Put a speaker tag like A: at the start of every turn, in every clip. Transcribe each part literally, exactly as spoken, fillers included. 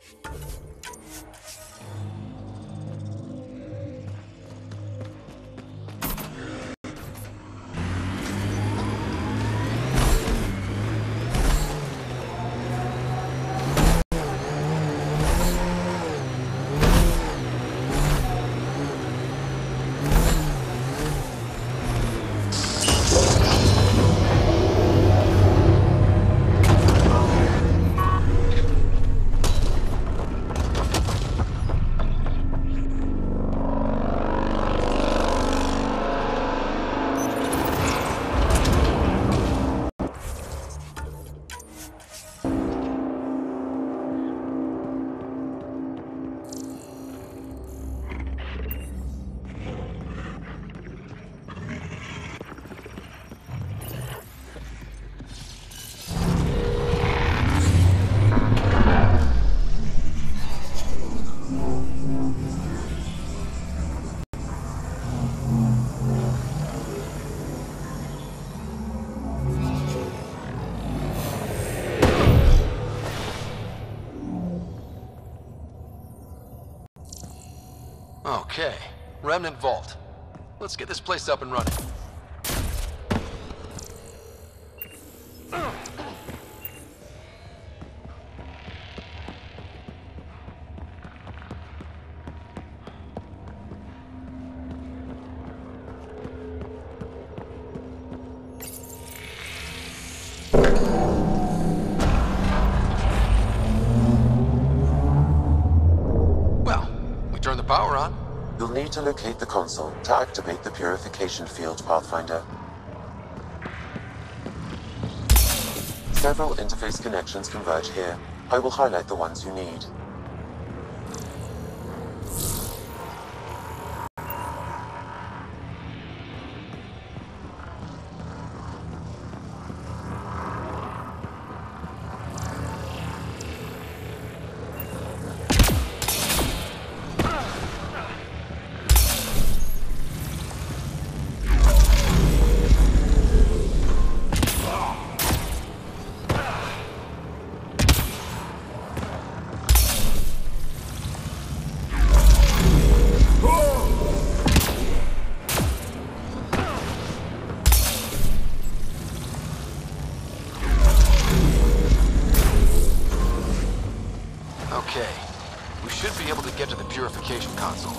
A: Okay, Remnant Vault. Let's get this place up and running. Well, we turn the power on.
B: You'll need to locate the console to activate the purification field, Pathfinder. Several interface connections converge here. I will highlight the ones you need.
A: Okay, we should be able to get to the purification console.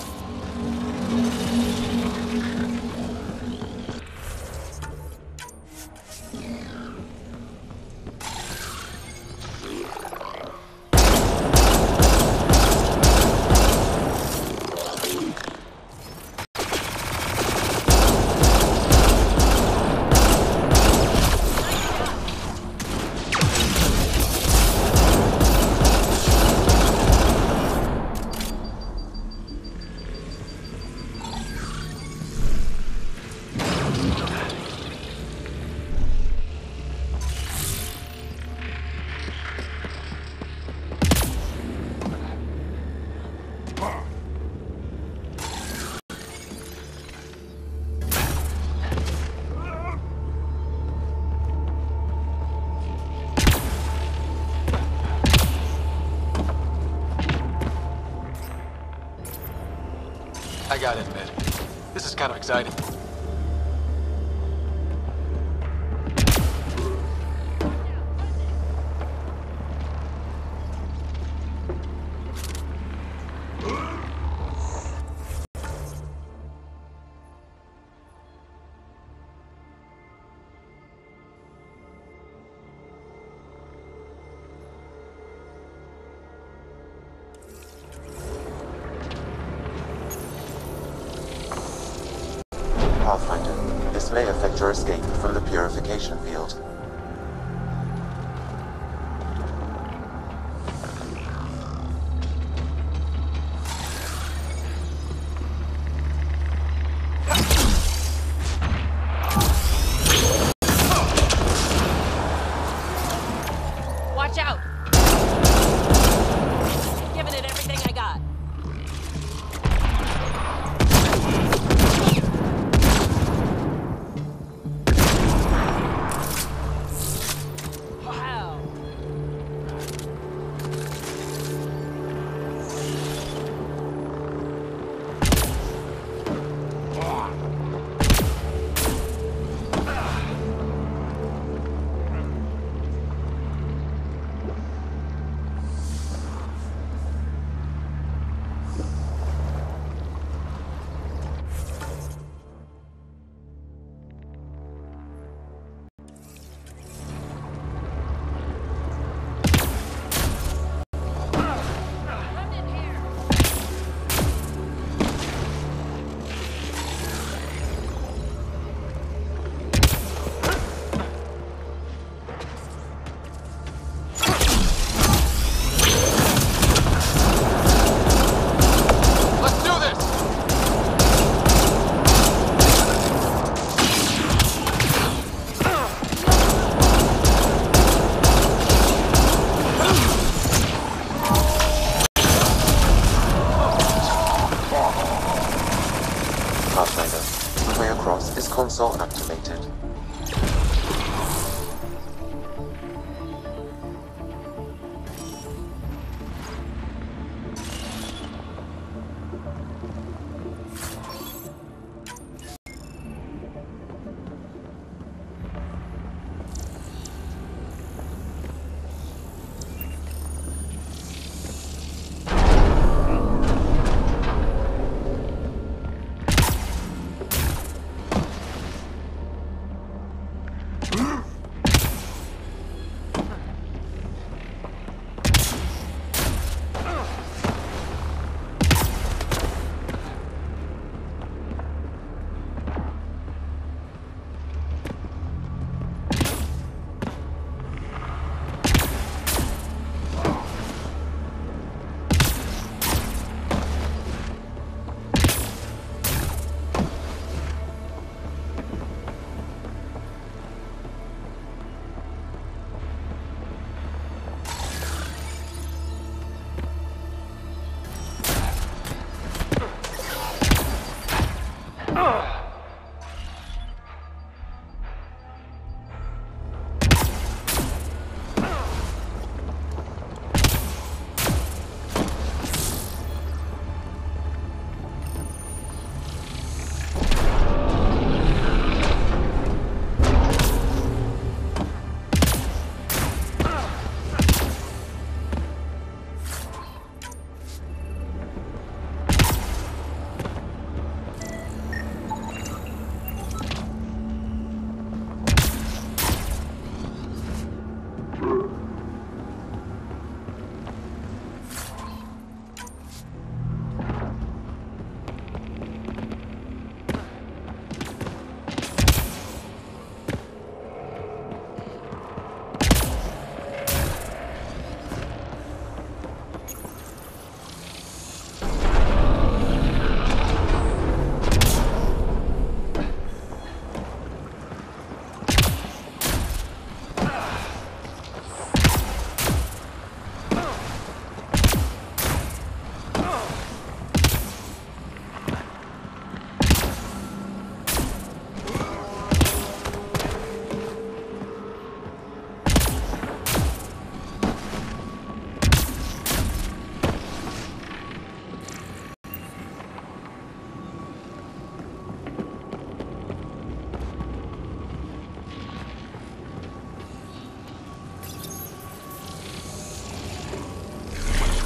A: I gotta admit, this is kind of exciting.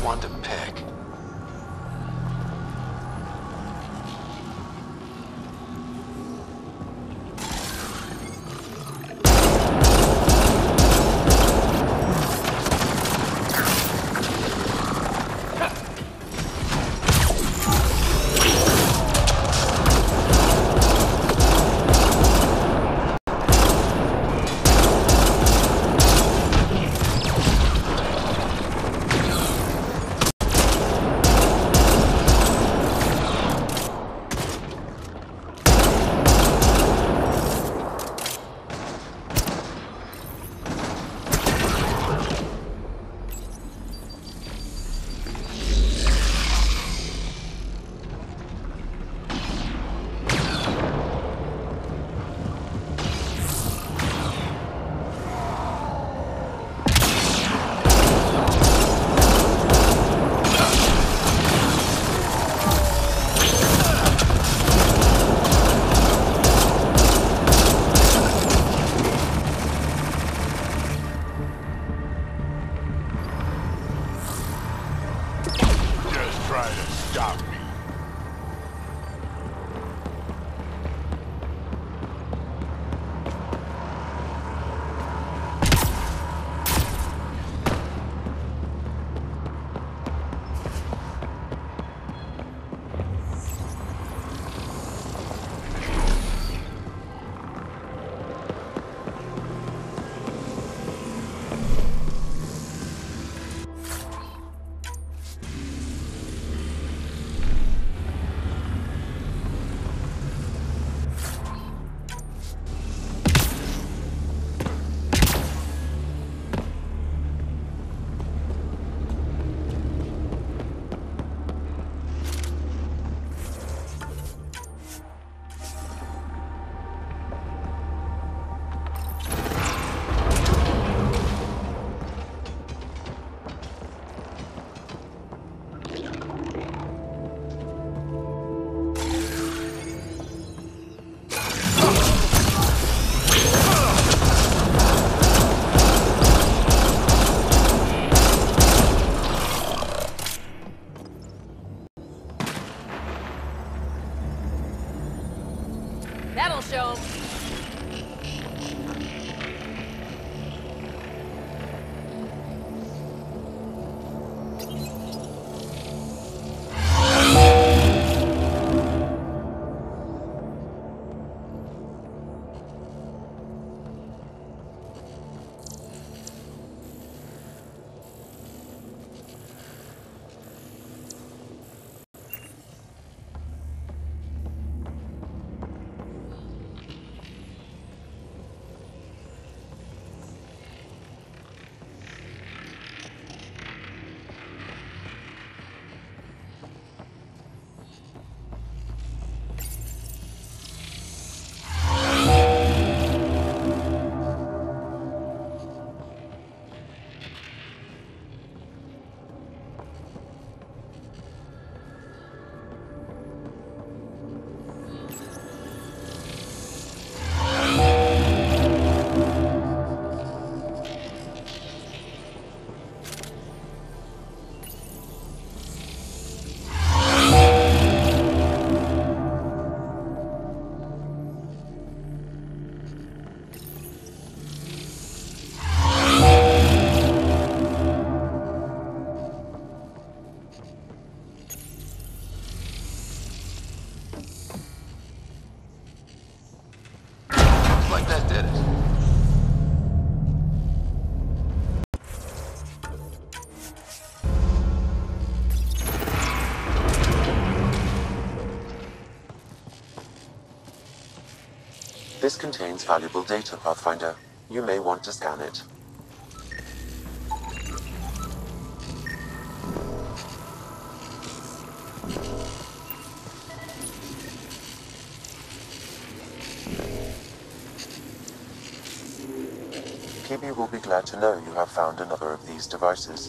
A: one to pick.
C: That'll show 'em.
A: Like that did it.
B: This contains valuable data, Pathfinder. You may want to scan it. P B will be glad to know you have found another of these devices.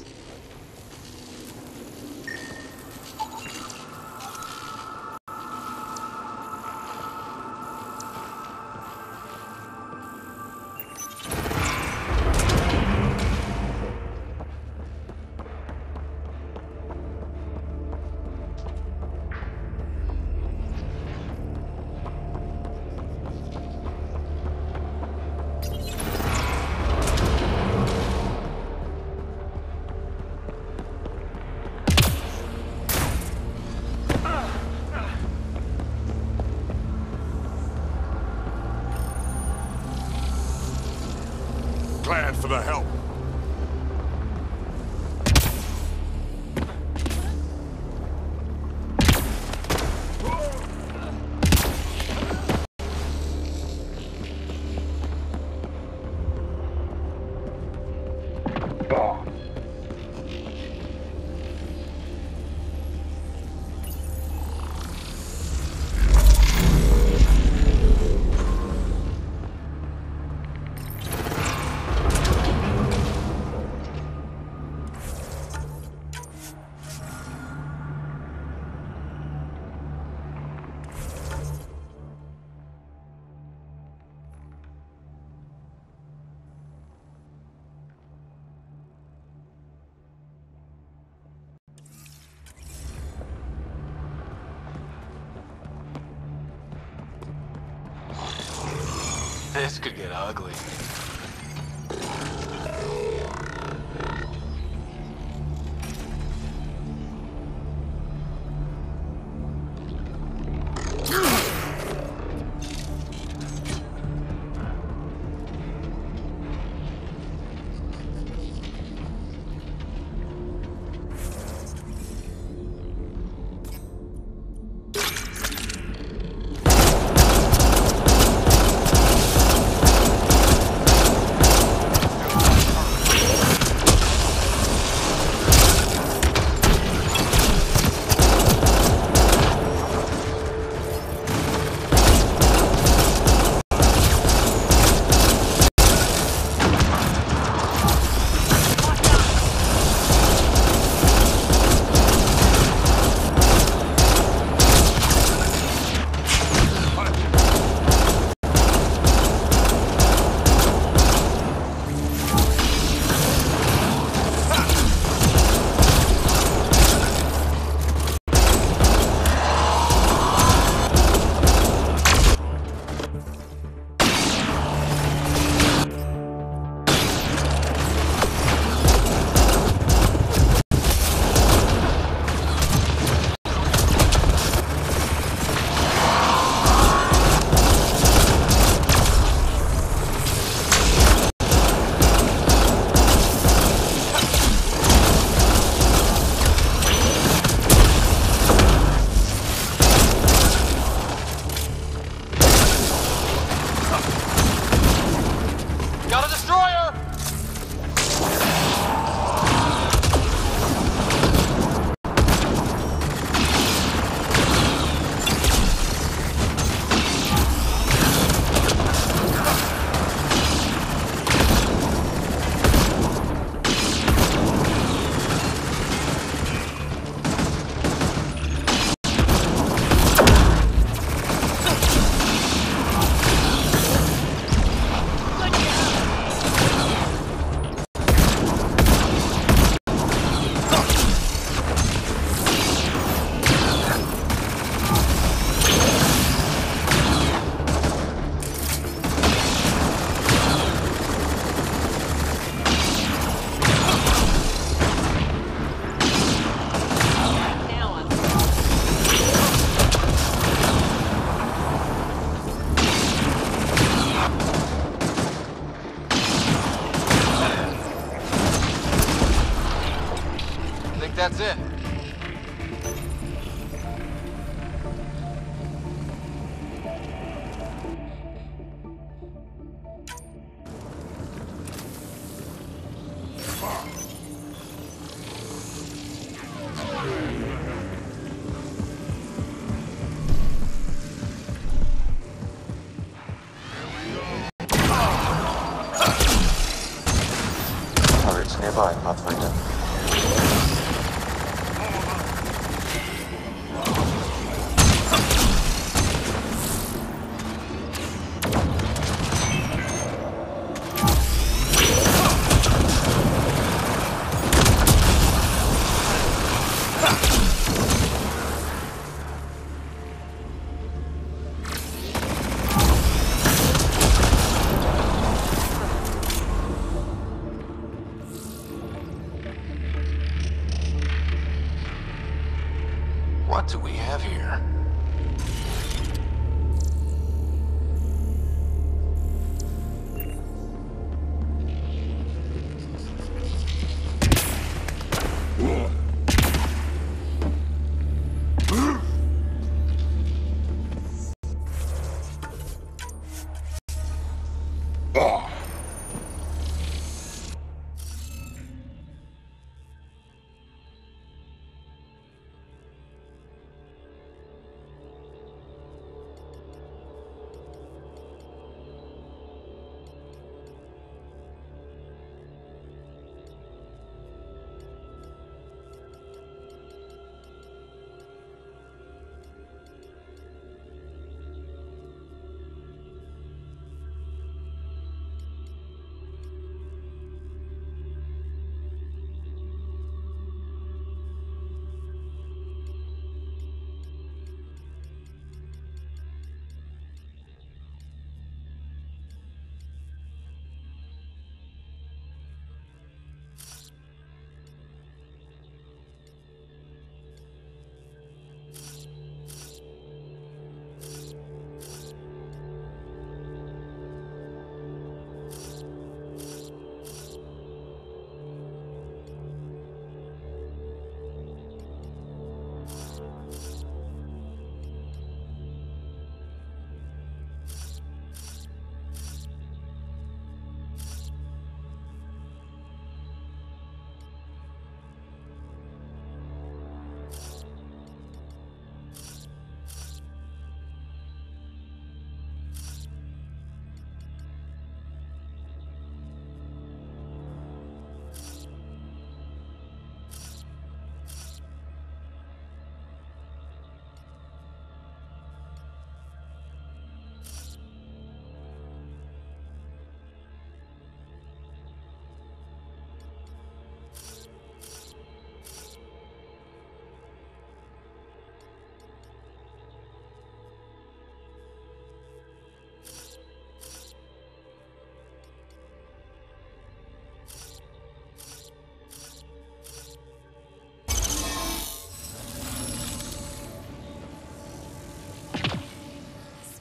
D: for the help.
A: This could get ugly. Got a destroyer! That's it.
B: Turrets nearby, Pathfinder.
A: What do we have here?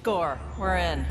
C: Score. We're in.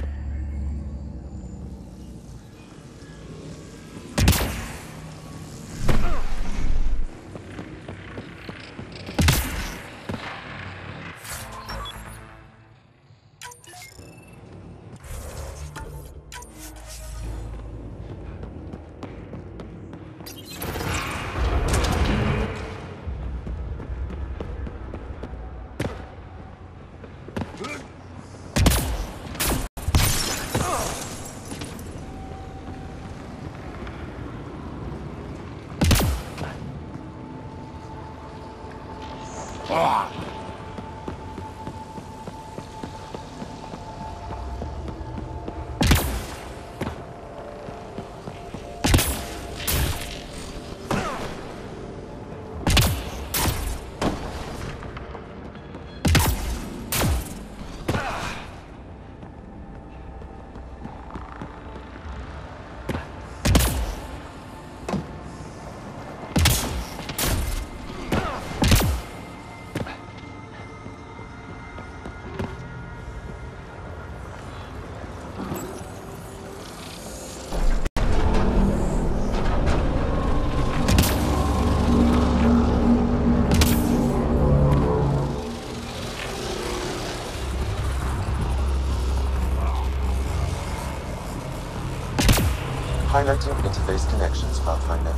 B: Highlighting interface connections, Pathfinder.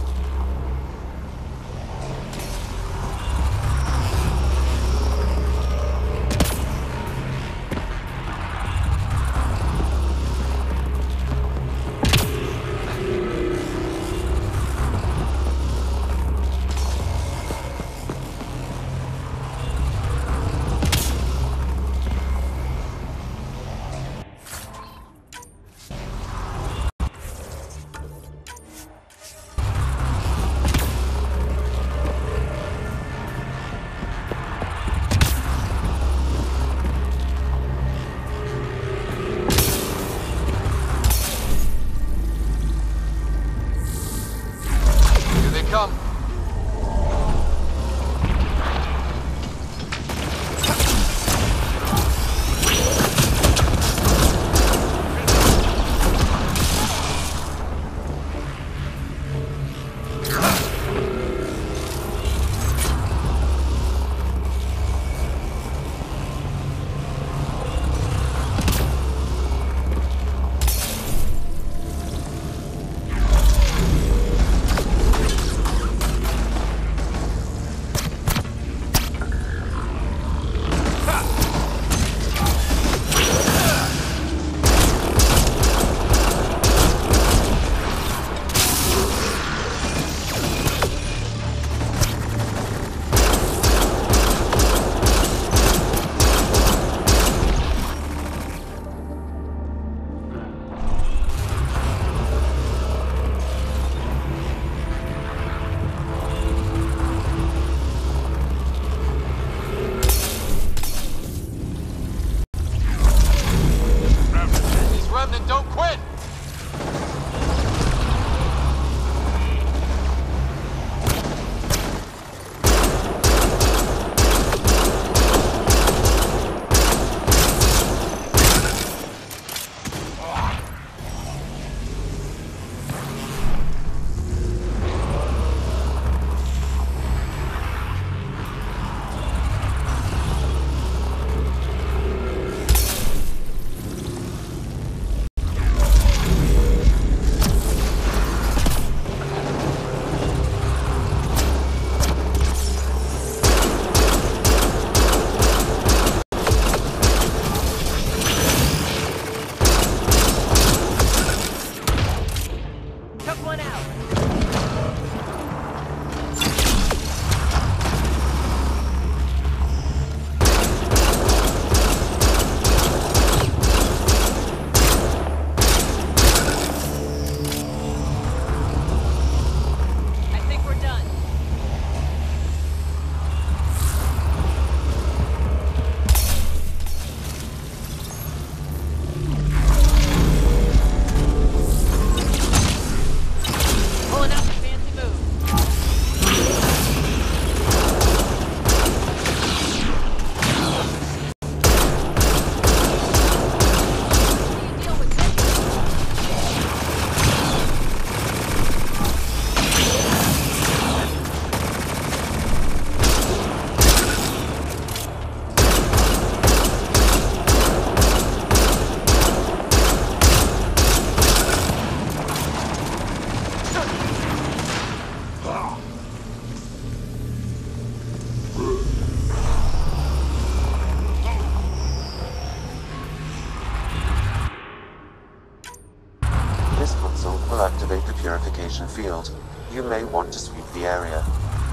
B: purification field, you may want to sweep the area.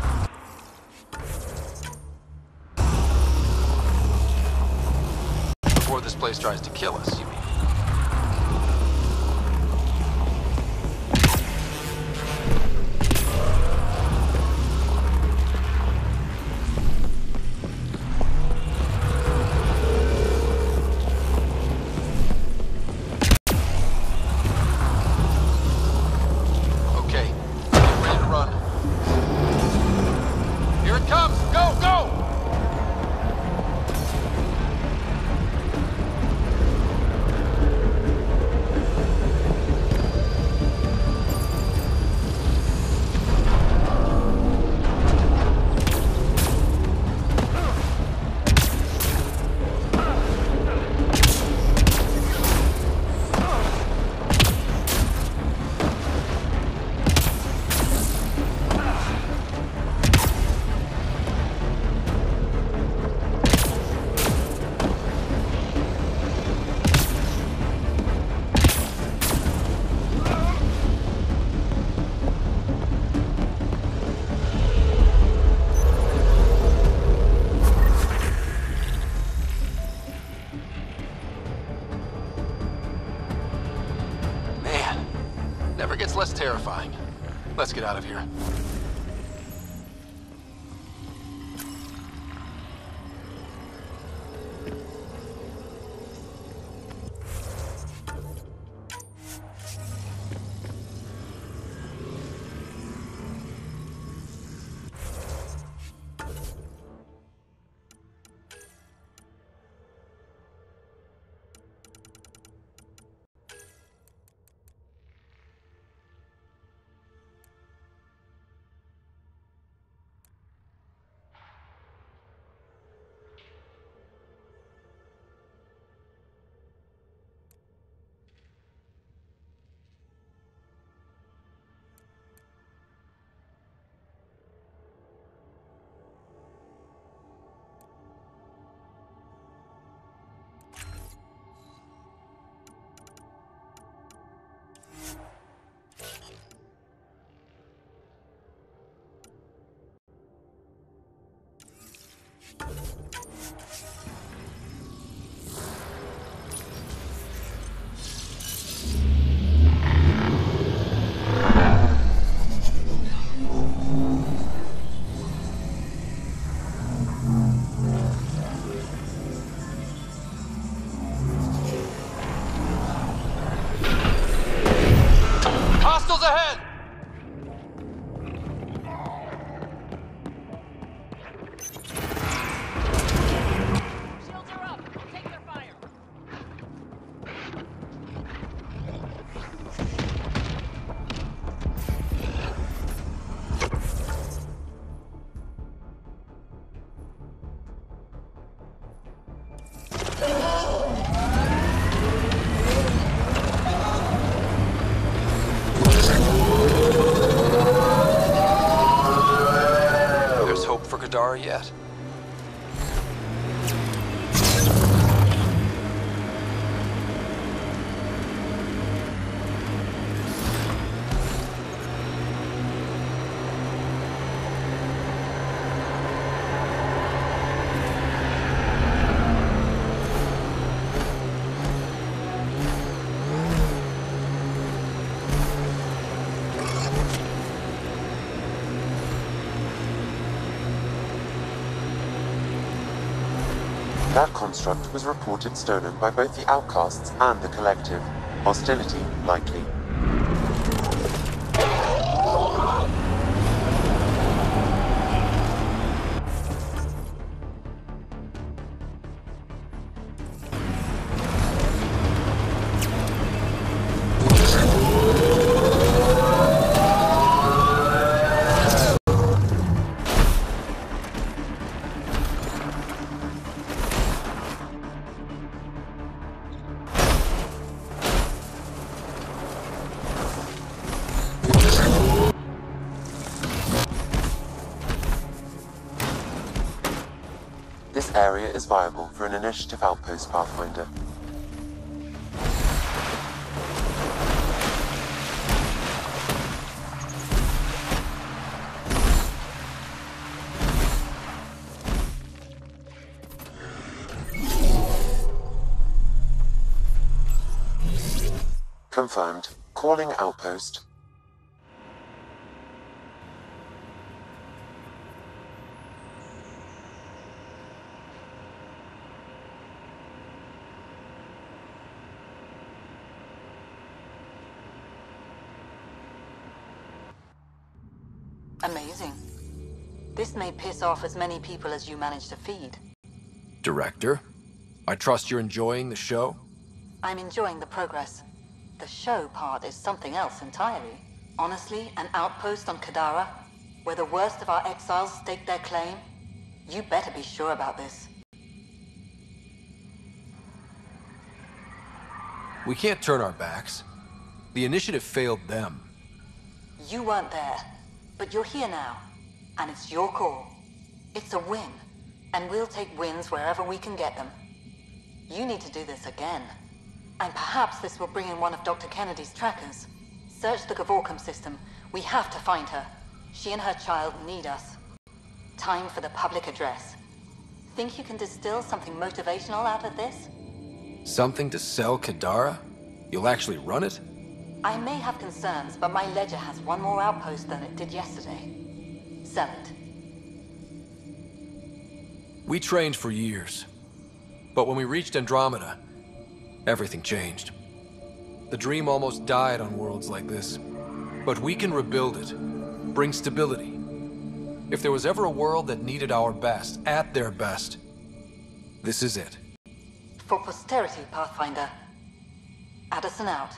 A: Before this place tries to kill us, you mean? Gets less terrifying. Let's get out of here. Kadara yet?
B: That construct was reported stolen by both the Outcasts and the Collective. Hostility likely. This area is viable for an initiative outpost, Pathfinder. Confirmed. Calling outpost.
D: Amazing. This may piss off as many people as you manage to feed.
A: Director, I trust you're enjoying the show?
D: I'm enjoying the progress. The show part is something else entirely. Honestly, an outpost on Kadara, where the worst of our exiles stake their claim? You better be sure about this.
A: We can't turn our backs. The initiative failed them.
D: You weren't there, but you're here now, and it's your call. It's a win, and we'll take wins wherever we can get them. You need to do this again. And perhaps this will bring in one of Doctor Kennedy's trackers. Search the Gavorcom system. We have to find her. She and her child need us. Time for the public address. Think you can distill something motivational out of this?
A: Something to sell Kadara? You'll actually run it?
D: I may have concerns, but my ledger has one more outpost than it did yesterday. Sell it.
A: We trained for years. But when we reached Andromeda, everything changed. The dream almost died on worlds like this. But we can rebuild it, bring stability. If there was ever a world that needed our best, at their best, this is it.
D: For posterity, Pathfinder. Addison out.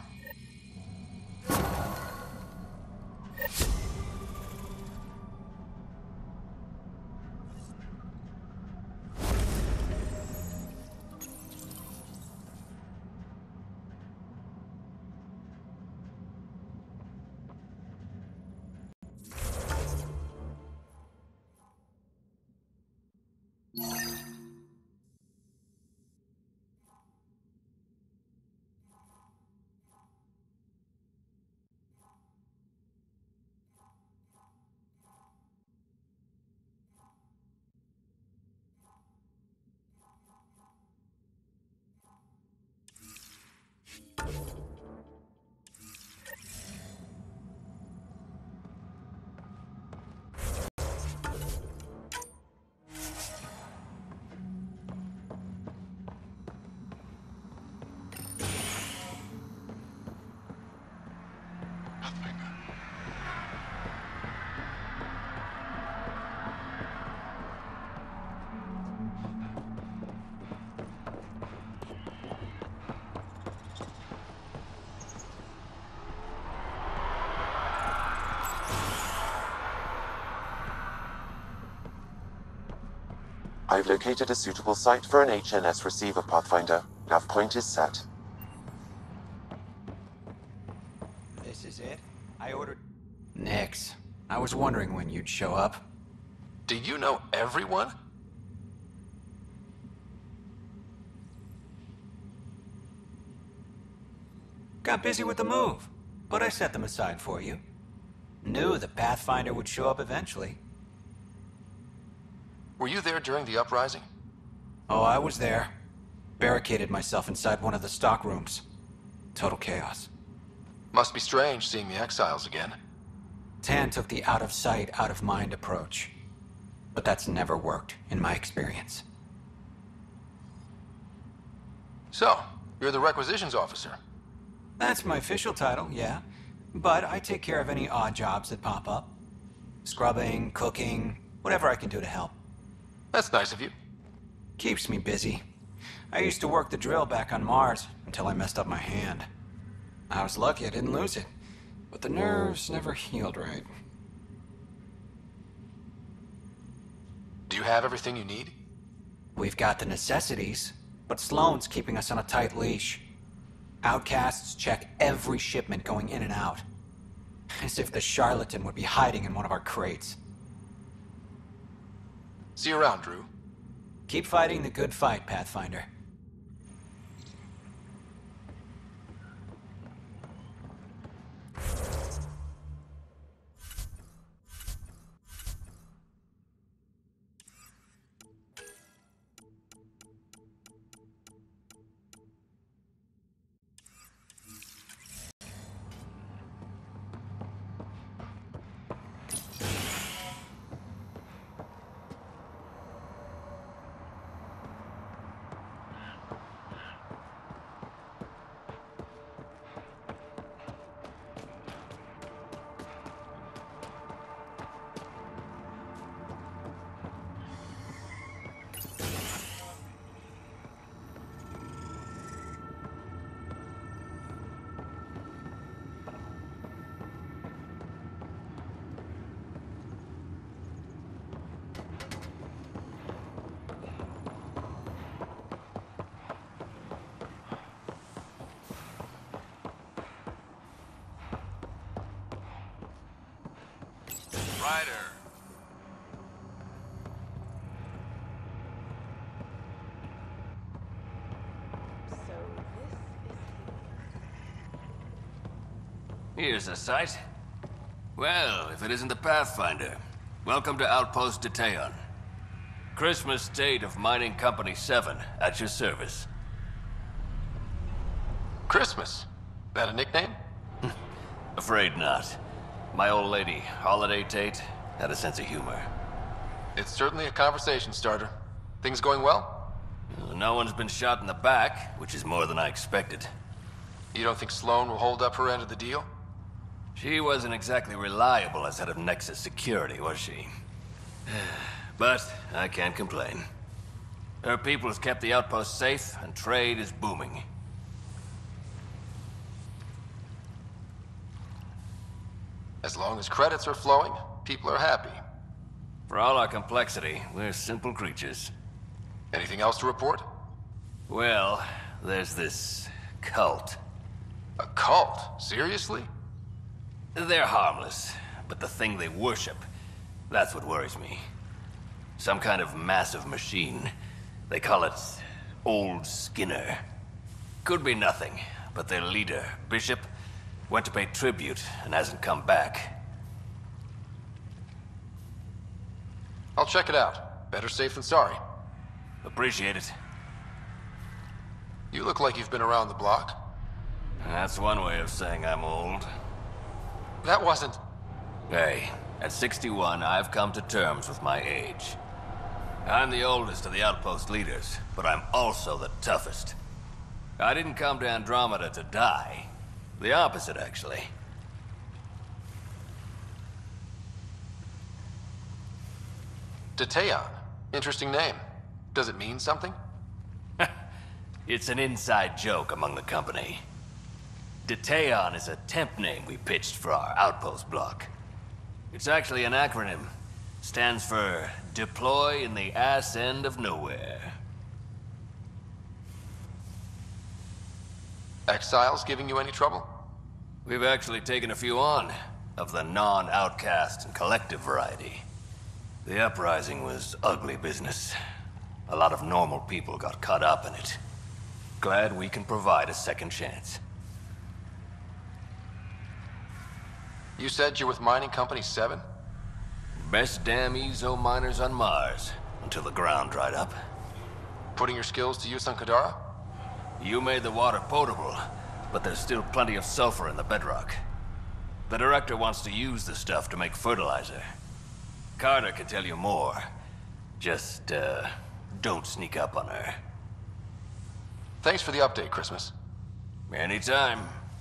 B: I've located a suitable site for an H N S receiver, Pathfinder. Nav point is set.
E: This is it? I ordered... Nix. I was wondering when you'd show up.
A: Do you know everyone?
E: Got busy with the move, but I set them aside for you. Knew the Pathfinder would show up eventually.
A: Were you there during the uprising?
E: Oh, I was there. Barricaded myself inside one of the stock rooms. Total chaos.
A: Must be strange seeing the exiles again.
E: Tan took the out-of-sight, out-of-mind approach. But that's never worked, in my experience.
A: So, you're the requisitions officer.
E: That's my official title, yeah. But I take care of any odd jobs that pop up. Scrubbing, cooking, whatever I can do to help.
A: That's nice of you.
E: Keeps me busy. I used to work the drill back on Mars until I messed up my hand. I was lucky I didn't lose it, but the nerves never healed right.
A: Do you have everything you need?
E: We've got the necessities, but Sloane's keeping us on a tight leash. Outcasts check every shipment going in and out. As if the charlatan would be hiding in one of our crates.
A: See you around, Drew.
E: Keep fighting the good fight, Pathfinder.
F: Here's a sight. Well, if it isn't the Pathfinder. Welcome to Outpost Detaeon. Christmas State of Mining Company seven, at your service.
A: Christmas? That a nickname?
F: Afraid not. My old lady, Holiday Tate, had a sense of humor.
A: It's certainly a conversation starter. Things going well?
F: No one's been shot in the back, which is more than I expected.
A: You don't think Sloan will hold up her end of the deal?
F: She wasn't exactly reliable as head of Nexus Security, was she? But I can't complain. Her people has kept the outpost safe, and trade is booming.
A: As long as credits are flowing, people are happy.
F: For all our complexity, we're simple creatures.
A: Anything else to report?
F: Well, there's this cult.
A: A cult? Seriously?
F: They're harmless, but the thing they worship, that's what worries me. Some kind of massive machine. They call it Old Skinner. Could be nothing, but their leader, Bishop, went to pay tribute and hasn't come back.
A: I'll check it out. Better safe than sorry.
F: Appreciate it.
A: You look like you've been around the block.
F: That's one way of saying I'm old.
A: That wasn't...
F: Hey, at sixty-one, I've come to terms with my age. I'm the oldest of the outpost leaders, but I'm also the toughest. I didn't come to Andromeda to die. The opposite, actually.
A: Detaeon. Interesting name. Does it mean something?
F: It's an inside joke among the company. Detaeon is a temp name we pitched for our outpost block. It's actually an acronym. Stands for Deploy in the Ass End of Nowhere.
A: Exiles giving you any trouble?
F: We've actually taken a few on, of the non-outcast and collective variety. The uprising was ugly business. A lot of normal people got caught up in it. Glad we can provide a second chance.
A: You said you're with Mining Company seven?
F: Best damn ezo miners on Mars, until the ground dried up.
A: Putting your skills to use on Kadara?
F: You made the water potable, but there's still plenty of sulfur in the bedrock. The director wants to use the stuff to make fertilizer. Carter can tell you more. Just, uh, don't sneak up on her.
A: Thanks for the update, Christmas.
F: Anytime.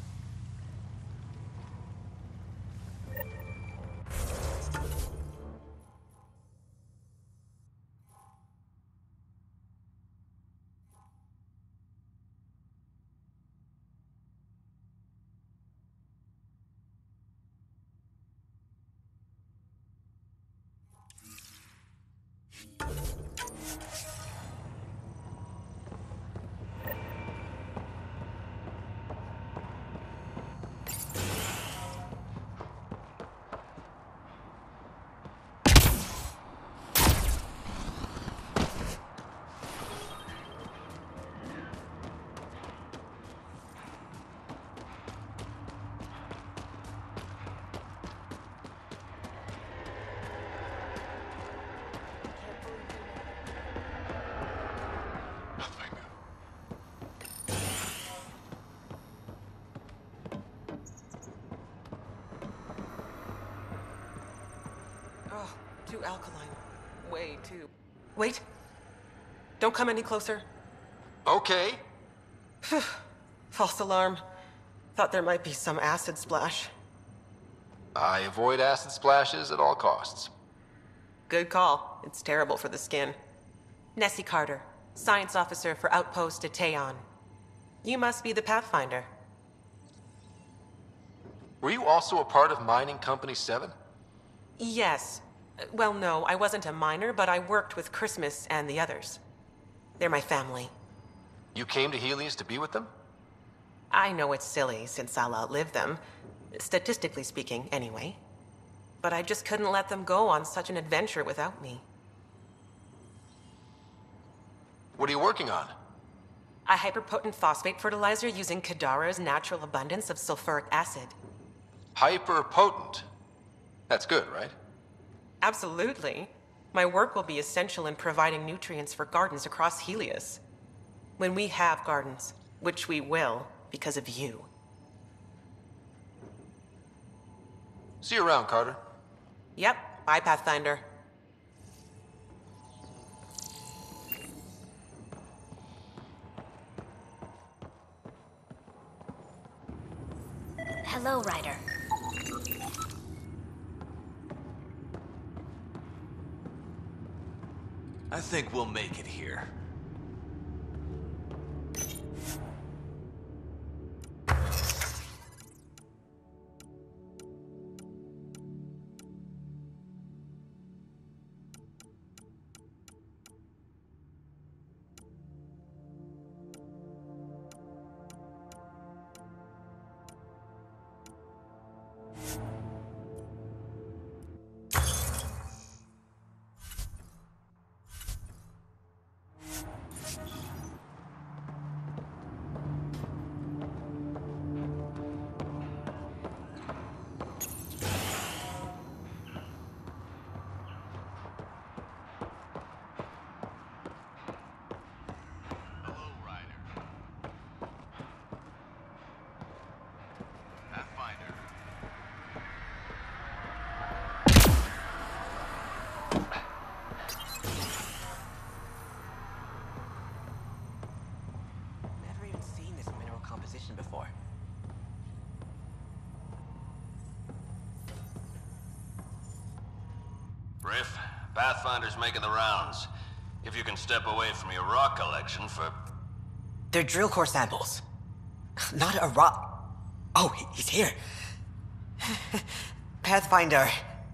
G: Oh, too alkaline. Way too. Wait. Don't come any closer.
A: Okay.
G: False alarm. Thought there might be some acid splash.
A: I avoid acid splashes at all costs.
G: Good call. It's terrible for the skin. Nessie Carter, Science Officer for Outpost Detaeon. You must be the Pathfinder.
A: Were you also a part of Mining Company seven?
G: Yes. Well, no, I wasn't a miner, but I worked with Christmas and the others. They're my family.
A: You came to Helios to be with them?
G: I know it's silly, since I'll outlive them. Statistically speaking, anyway. But I just couldn't let them go on such an adventure without me.
A: What are you working on?
G: A hyperpotent phosphate fertilizer using Kadara's natural abundance of sulfuric acid.
A: Hyper potent. That's good, right?
G: Absolutely. My work will be essential in providing nutrients for gardens across Helios. When we have gardens, which we will because of you.
A: See you around, Carter.
G: Yep, bye, Pathfinder.
C: Hello, Ryder.
H: I think we'll make it here.
E: Never even seen this mineral composition before.
F: Riff, Pathfinder's making the rounds. If you can step away from your rock collection for...
E: They're drill core samples. Not a rock. Oh, he- he's here. Pathfinder.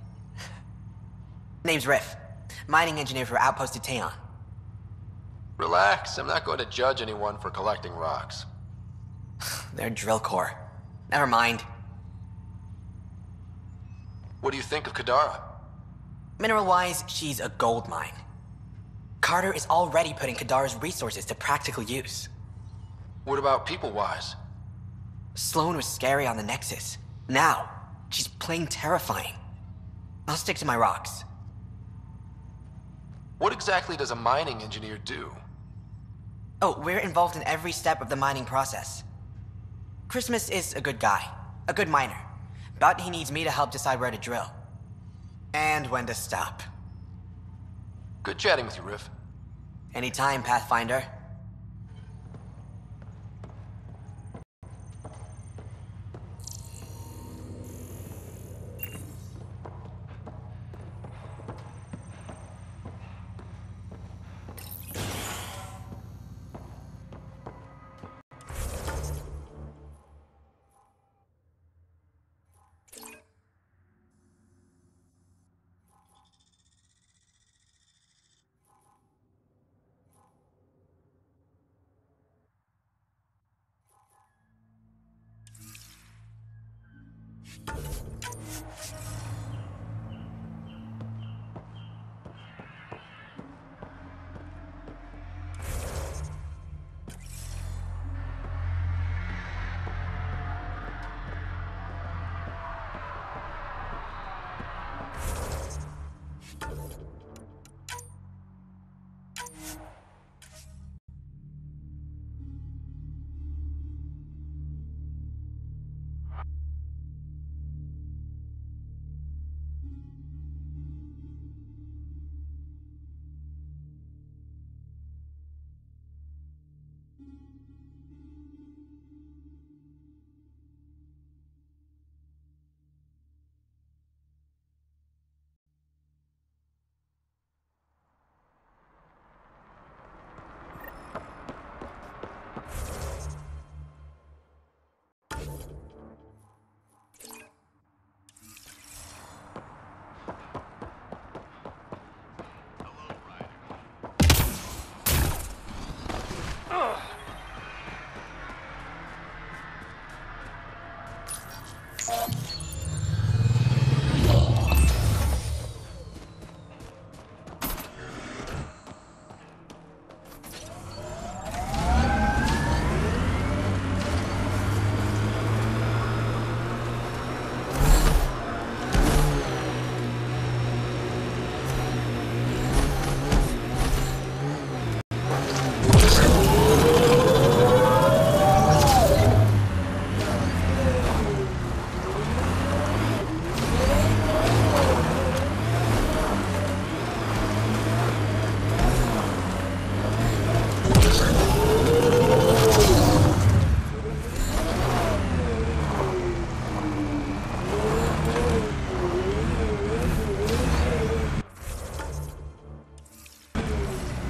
E: Name's Riff. Mining engineer for Outpost Teon.
A: Relax, I'm not going to judge anyone for collecting rocks.
E: They're drill core. Never mind.
A: What do you think of Kadara?
E: Mineral-wise, she's a gold mine. Carter is already putting Kadara's resources to practical use.
A: What about people-wise?
E: Sloan was scary on the Nexus. Now, she's plain terrifying. I'll stick to my rocks.
A: What exactly does a mining engineer do?
E: Oh, we're involved in every step of the mining process. Christmas is a good guy, a good miner, but he needs me to help decide where to drill. And when to stop.
A: Good chatting with you, Riff.
E: Anytime, Pathfinder.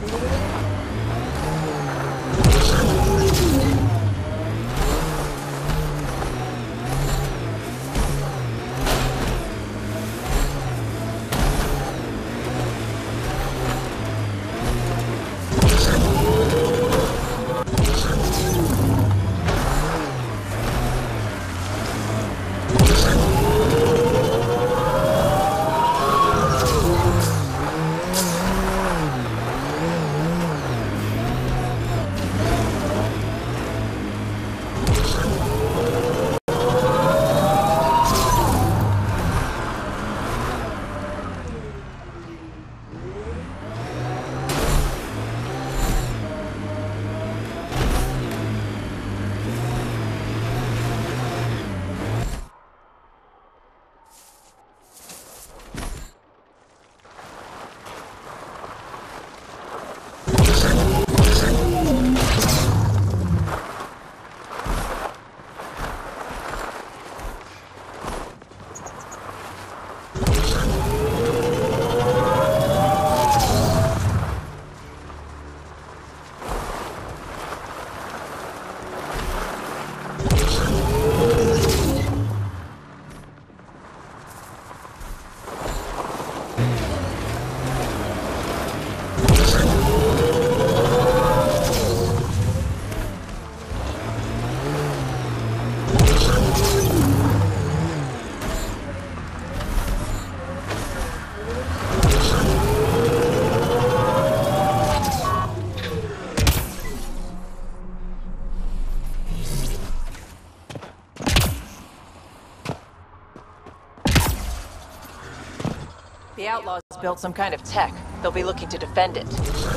C: The Outlaws built some kind of tech. They'll be looking to defend it.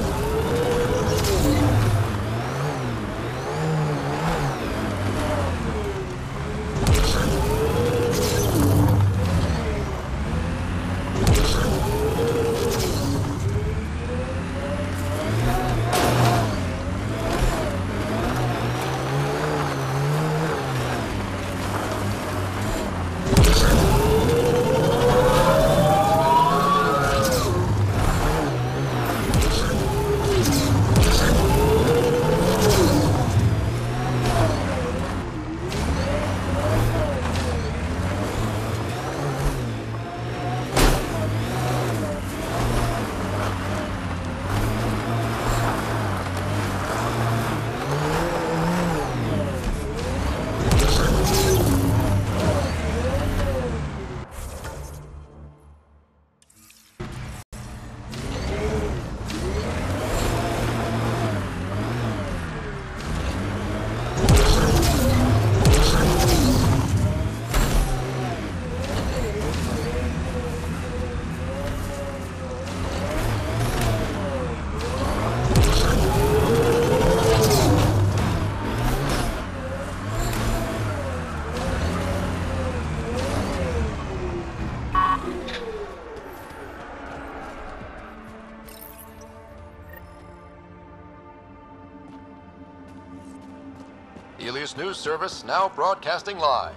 I: Helios News Service now broadcasting live.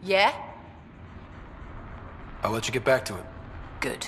C: Yeah?
A: I'll let you get back to it.
C: Good.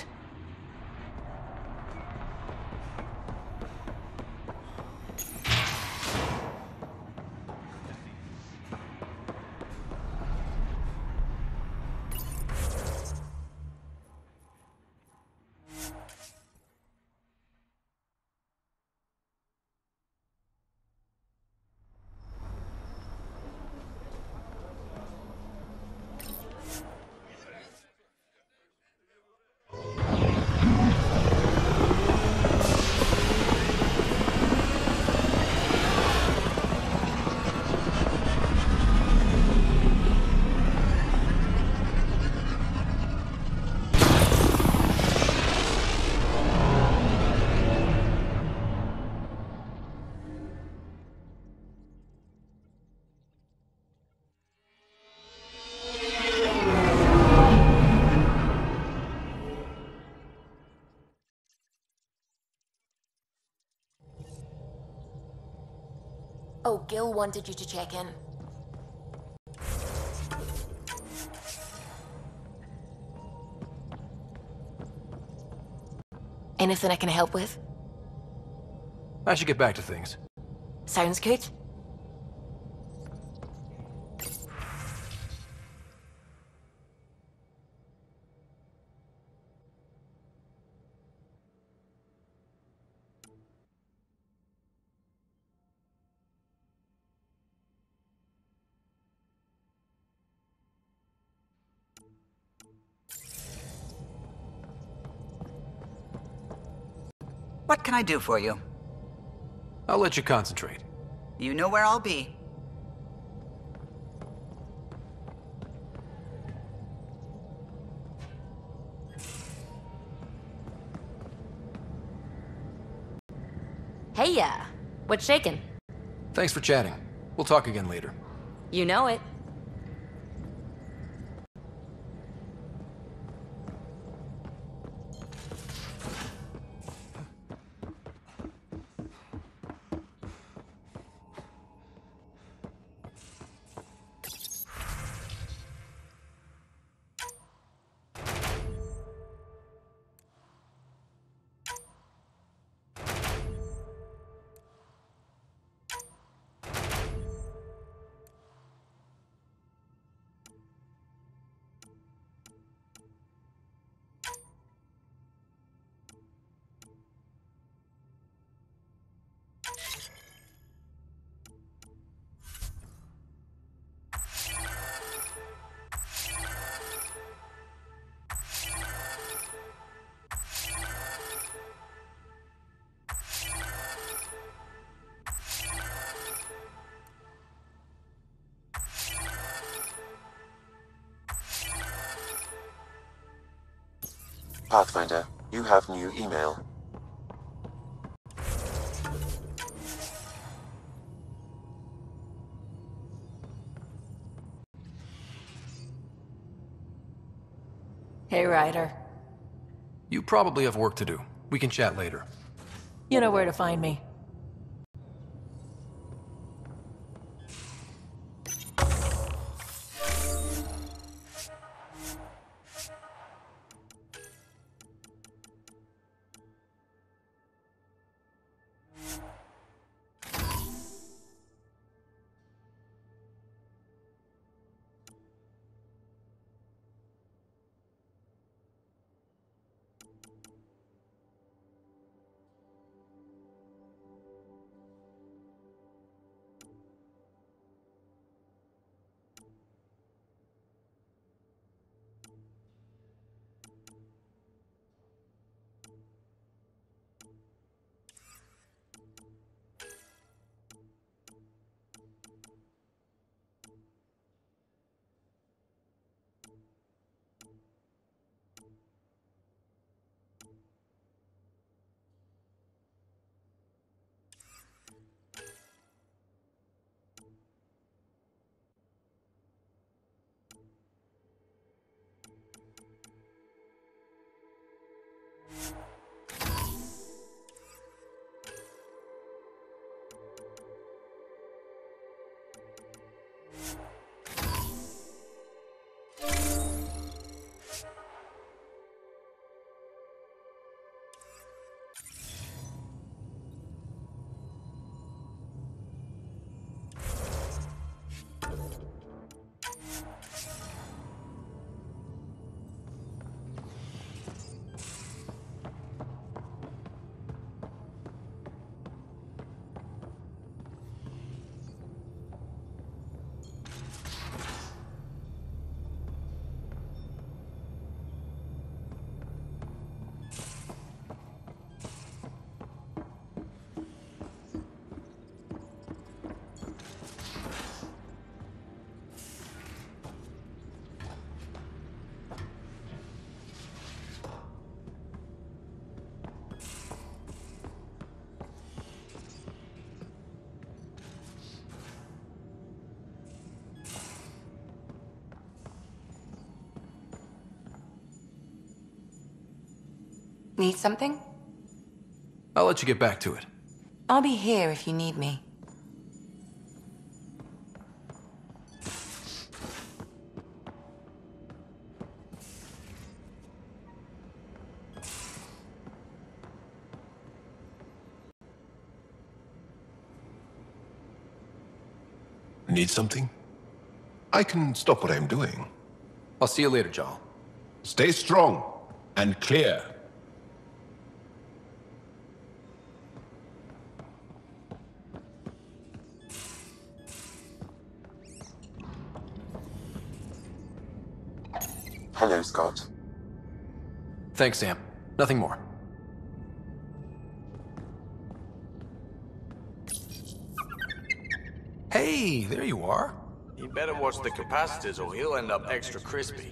J: Oh, Gil wanted you to check in. Anything I can help with?
A: I should get back to things.
J: Sounds good.
K: What can I do for you?
A: I'll let you concentrate.
K: You know where I'll be.
J: Hey, yeah. What's shaking?
A: Thanks for chatting. We'll talk again later.
J: You know it.
B: Pathfinder, you have new email.
C: Hey, Ryder.
A: You probably have work to do. We can chat later.
C: You know where to find me.
L: Need something?
A: I'll let you get back to it.
L: I'll be here if you need me.
M: Need something? I can stop what I'm doing.
A: I'll see you later, Jarl.
M: Stay strong and clear.
B: Hello, Scott.
A: Thanks, Sam. Nothing more. Hey, there you are.
N: You better watch the capacitors or he'll end up extra crispy.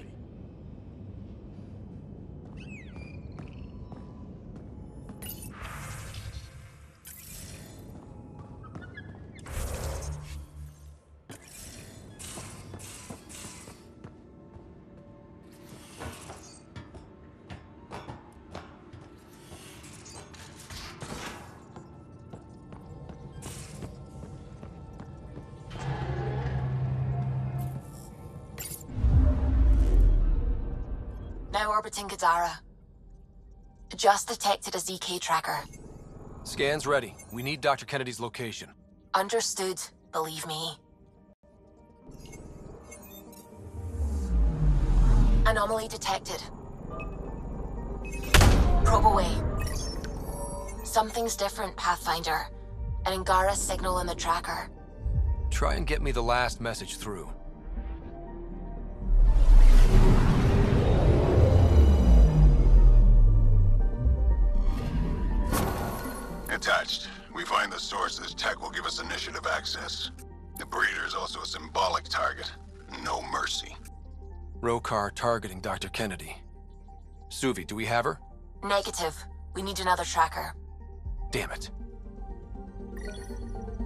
J: Now orbiting Kadara. Just detected a Z K tracker.
A: Scan's ready. We need Doctor Kennedy's location.
J: Understood, believe me. Anomaly detected. Probe away. Something's different, Pathfinder. An Angara signal in the tracker.
A: Try and get me the last message through.
O: Attached. We find the source of this tech will give us initiative access. The breeder is also a symbolic target. No mercy.
A: Rokar targeting Doctor Kennedy. Suvi, do we have her?
J: Negative. We need another tracker.
A: Damn it.